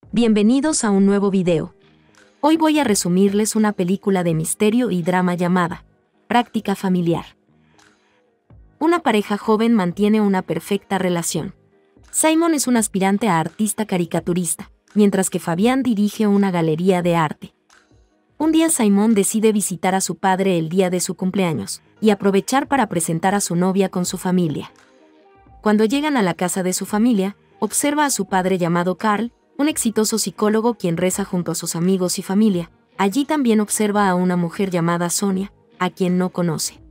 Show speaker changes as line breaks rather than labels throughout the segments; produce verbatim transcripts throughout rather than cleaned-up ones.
Bienvenidos a un nuevo video. Hoy voy a resumirles una película de misterio y drama llamada Práctica Familiar. Una pareja joven mantiene una perfecta relación. Simon es un aspirante a artista caricaturista, mientras que Fabián dirige una galería de arte. Un día Simon decide visitar a su padre el día de su cumpleaños, y aprovechar para presentar a su novia con su familia. Cuando llegan a la casa de su familia, observa a su padre llamado Carl, un exitoso psicólogo quien reza junto a sus amigos y familia. Allí también observa a una mujer llamada Sonia, a quien no conoce.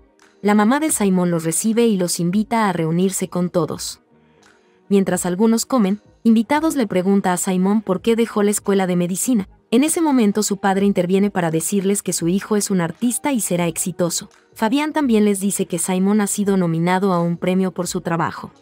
La mamá de Simon los recibe y los invita a reunirse con todos. Mientras algunos comen, invitados le pregunta a Simon por qué dejó la escuela de medicina. En ese momento su padre interviene para decirles que su hijo es un artista y será exitoso. Fabián también les dice que Simon ha sido nominado a un premio por su trabajo.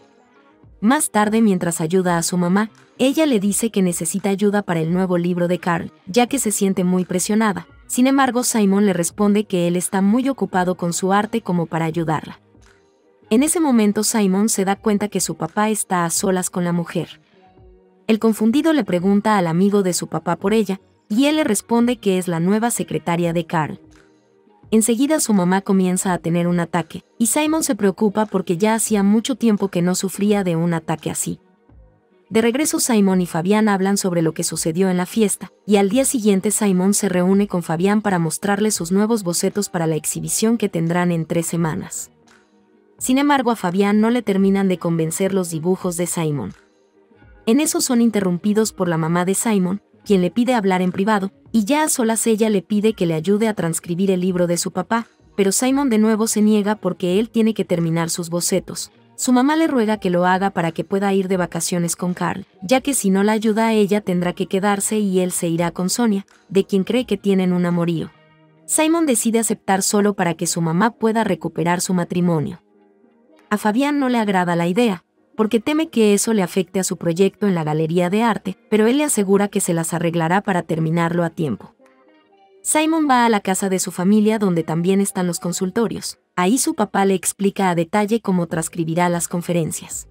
Más tarde, mientras ayuda a su mamá, ella le dice que necesita ayuda para el nuevo libro de Carl, ya que se siente muy presionada. Sin embargo, Simon le responde que él está muy ocupado con su arte como para ayudarla. En ese momento Simon se da cuenta que su papá está a solas con la mujer. El confundido le pregunta al amigo de su papá por ella, y él le responde que es la nueva secretaria de Carl. Enseguida su mamá comienza a tener un ataque, y Simon se preocupa porque ya hacía mucho tiempo que no sufría de un ataque así. De regreso Simon y Fabián hablan sobre lo que sucedió en la fiesta, y al día siguiente Simon se reúne con Fabián para mostrarle sus nuevos bocetos para la exhibición que tendrán en tres semanas. Sin embargo, a Fabián no le terminan de convencer los dibujos de Simon. En eso son interrumpidos por la mamá de Simon, quien le pide hablar en privado, y ya a solas ella le pide que le ayude a transcribir el libro de su papá, pero Simon de nuevo se niega porque él tiene que terminar sus bocetos. Su mamá le ruega que lo haga para que pueda ir de vacaciones con Carl, ya que si no la ayuda a ella tendrá que quedarse y él se irá con Sonia, de quien cree que tienen un amorío. Simon decide aceptar solo para que su mamá pueda recuperar su matrimonio. A Fabián no le agrada la idea, porque teme que eso le afecte a su proyecto en la galería de arte, pero él le asegura que se las arreglará para terminarlo a tiempo. Simon va a la casa de su familia donde también están los consultorios. Ahí su papá le explica a detalle cómo transcribirá las conferencias.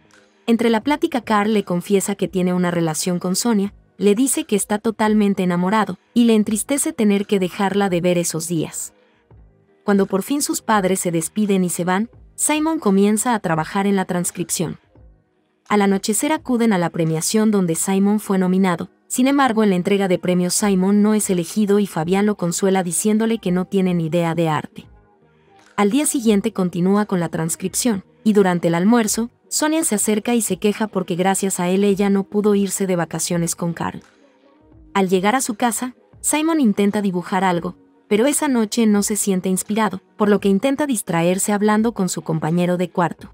Entre la plática Carl le confiesa que tiene una relación con Sonia, le dice que está totalmente enamorado, y le entristece tener que dejarla de ver esos días. Cuando por fin sus padres se despiden y se van, Simon comienza a trabajar en la transcripción. Al anochecer acuden a la premiación donde Simon fue nominado. Sin embargo, en la entrega de premios Simon no es elegido y Fabián lo consuela diciéndole que no tiene ni idea de arte. Al día siguiente continúa con la transcripción, y durante el almuerzo, Sonia se acerca y se queja porque gracias a él ella no pudo irse de vacaciones con Carl. Al llegar a su casa, Simon intenta dibujar algo, pero esa noche no se siente inspirado, por lo que intenta distraerse hablando con su compañero de cuarto.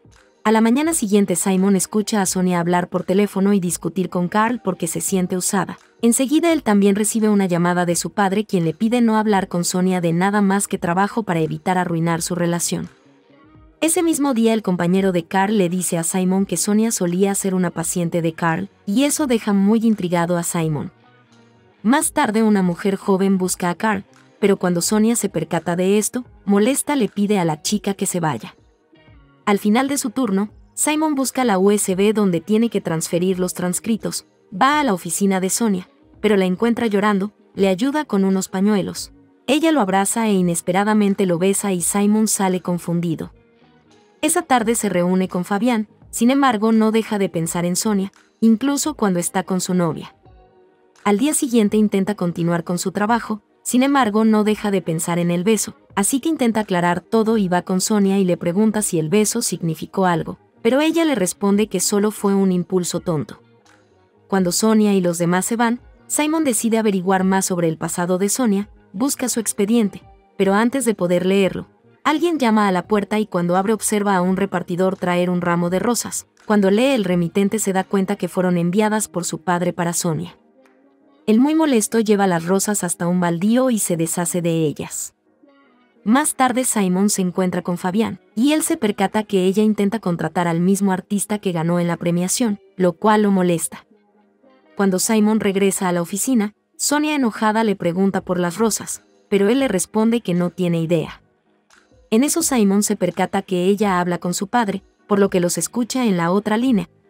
A la mañana siguiente Simon escucha a Sonia hablar por teléfono y discutir con Carl porque se siente usada. Enseguida él también recibe una llamada de su padre quien le pide no hablar con Sonia de nada más que trabajo para evitar arruinar su relación. Ese mismo día el compañero de Carl le dice a Simon que Sonia solía ser una paciente de Carl, y eso deja muy intrigado a Simon. Más tarde una mujer joven busca a Carl, pero cuando Sonia se percata de esto, molesta le pide a la chica que se vaya. Al final de su turno, Simon busca la U S B donde tiene que transferir los transcritos, va a la oficina de Sonia, pero la encuentra llorando, le ayuda con unos pañuelos. Ella lo abraza e inesperadamente lo besa y Simon sale confundido. Esa tarde se reúne con Fabián, sin embargo no deja de pensar en Sonia, incluso cuando está con su novia. Al día siguiente intenta continuar con su trabajo, sin embargo no deja de pensar en el beso, así que intenta aclarar todo y va con Sonia y le pregunta si el beso significó algo, pero ella le responde que solo fue un impulso tonto. Cuando Sonia y los demás se van, Simon decide averiguar más sobre el pasado de Sonia, busca su expediente, pero antes de poder leerlo, alguien llama a la puerta y cuando abre observa a un repartidor traer un ramo de rosas. Cuando lee el remitente se da cuenta que fueron enviadas por su padre para Sonia. Él muy molesto lleva las rosas hasta un baldío y se deshace de ellas. Más tarde Simon se encuentra con Fabián, y él se percata que ella intenta contratar al mismo artista que ganó en la premiación, lo cual lo molesta. Cuando Simon regresa a la oficina, Sonia enojada le pregunta por las rosas, pero él le responde que no tiene idea. En eso Simon se percata que ella habla con su padre, por lo que los escucha en la otra línea,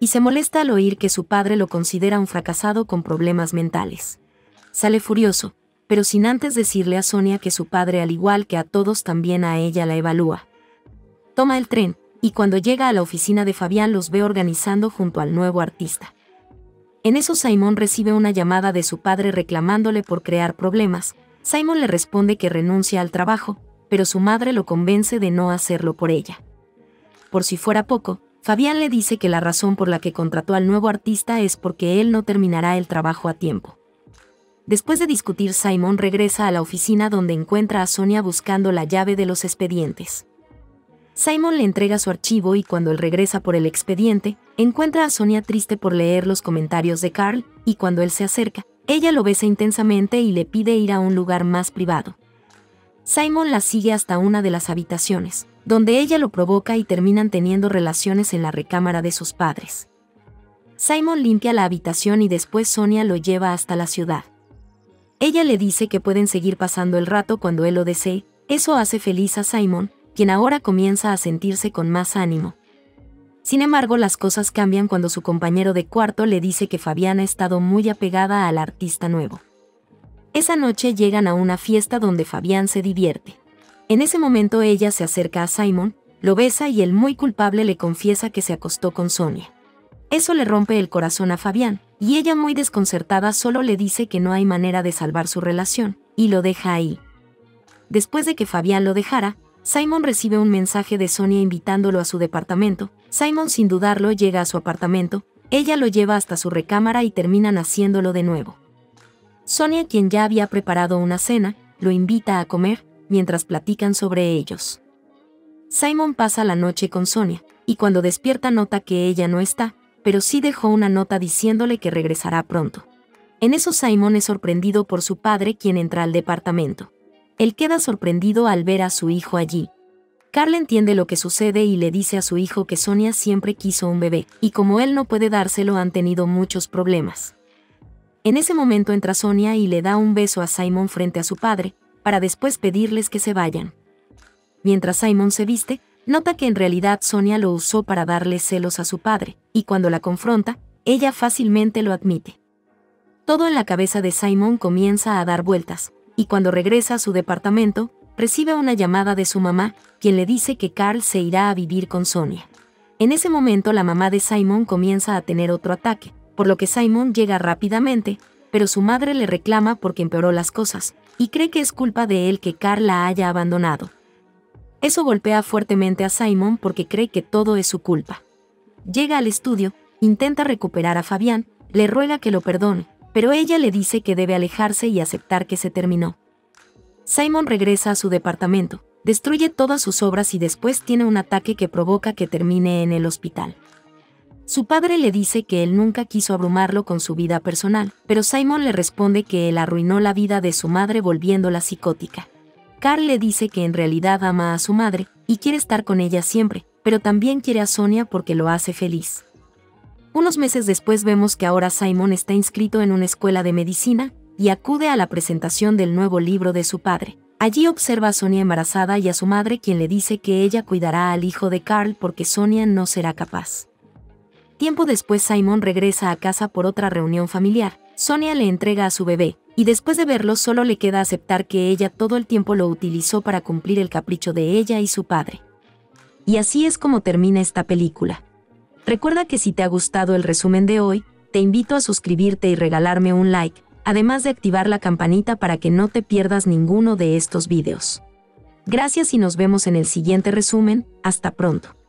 y se molesta al oír que su padre lo considera un fracasado con problemas mentales. Sale furioso, pero sin antes decirle a Sonia que su padre, al igual que a todos, también a ella la evalúa. Toma el tren, y cuando llega a la oficina de Fabián los ve organizando junto al nuevo artista. En eso Simon recibe una llamada de su padre reclamándole por crear problemas. Simon le responde que renuncia al trabajo, pero su madre lo convence de no hacerlo por ella. Por si fuera poco, Fabián le dice que la razón por la que contrató al nuevo artista es porque él no terminará el trabajo a tiempo. Después de discutir, Simon regresa a la oficina donde encuentra a Sonia buscando la llave de los expedientes. Simon le entrega su archivo y cuando él regresa por el expediente, encuentra a Sonia triste por leer los comentarios de Carl, y cuando él se acerca, ella lo besa intensamente y le pide ir a un lugar más privado. Simon la sigue hasta una de las habitaciones, donde ella lo provoca y terminan teniendo relaciones en la recámara de sus padres. Simon limpia la habitación y después Sonia lo lleva hasta la ciudad. Ella le dice que pueden seguir pasando el rato cuando él lo desee. Eso hace feliz a Simon, quien ahora comienza a sentirse con más ánimo. Sin embargo, las cosas cambian cuando su compañero de cuarto le dice que Fabián ha estado muy apegada al artista nuevo. Esa noche llegan a una fiesta donde Fabián se divierte. En ese momento ella se acerca a Simon, lo besa y él, muy culpable, le confiesa que se acostó con Sonia. Eso le rompe el corazón a Fabián, y ella, muy desconcertada, solo le dice que no hay manera de salvar su relación, y lo deja ahí. Después de que Fabián lo dejara, Simon recibe un mensaje de Sonia invitándolo a su departamento. Simon, sin dudarlo, llega a su apartamento, ella lo lleva hasta su recámara y terminan haciéndolo de nuevo. Sonia, quien ya había preparado una cena, lo invita a comer, mientras platican sobre ellos. Simon pasa la noche con Sonia, y cuando despierta nota que ella no está, pero sí dejó una nota diciéndole que regresará pronto. En eso Simon es sorprendido por su padre, quien entra al departamento. Él queda sorprendido al ver a su hijo allí. Carl entiende lo que sucede y le dice a su hijo que Sonia siempre quiso un bebé, y como él no puede dárselo han tenido muchos problemas. En ese momento entra Sonia y le da un beso a Simon frente a su padre, para después pedirles que se vayan. Mientras Simon se viste, nota que en realidad Sonia lo usó para darle celos a su padre, y cuando la confronta, ella fácilmente lo admite. Todo en la cabeza de Simon comienza a dar vueltas, y cuando regresa a su departamento, recibe una llamada de su mamá, quien le dice que Carl se irá a vivir con Sonia. En ese momento la mamá de Simon comienza a tener otro ataque, por lo que Simon llega rápidamente, pero su madre le reclama porque empeoró las cosas, y cree que es culpa de él que Carl la haya abandonado. Eso golpea fuertemente a Simon porque cree que todo es su culpa. Llega al estudio, intenta recuperar a Fabián, le ruega que lo perdone, pero ella le dice que debe alejarse y aceptar que se terminó. Simon regresa a su departamento, destruye todas sus obras y después tiene un ataque que provoca que termine en el hospital. Su padre le dice que él nunca quiso abrumarlo con su vida personal, pero Simon le responde que él arruinó la vida de su madre volviéndola psicótica. Carl le dice que en realidad ama a su madre y quiere estar con ella siempre, pero también quiere a Sonia porque lo hace feliz. Unos meses después vemos que ahora Simon está inscrito en una escuela de medicina y acude a la presentación del nuevo libro de su padre. Allí observa a Sonia embarazada y a su madre, quien le dice que ella cuidará al hijo de Carl porque Sonia no será capaz. Tiempo después Simon regresa a casa por otra reunión familiar. Sonia le entrega a su bebé, y después de verlo solo le queda aceptar que ella todo el tiempo lo utilizó para cumplir el capricho de ella y su padre. Y así es como termina esta película. Recuerda que si te ha gustado el resumen de hoy, te invito a suscribirte y regalarme un like, además de activar la campanita para que no te pierdas ninguno de estos videos. Gracias y nos vemos en el siguiente resumen. Hasta pronto.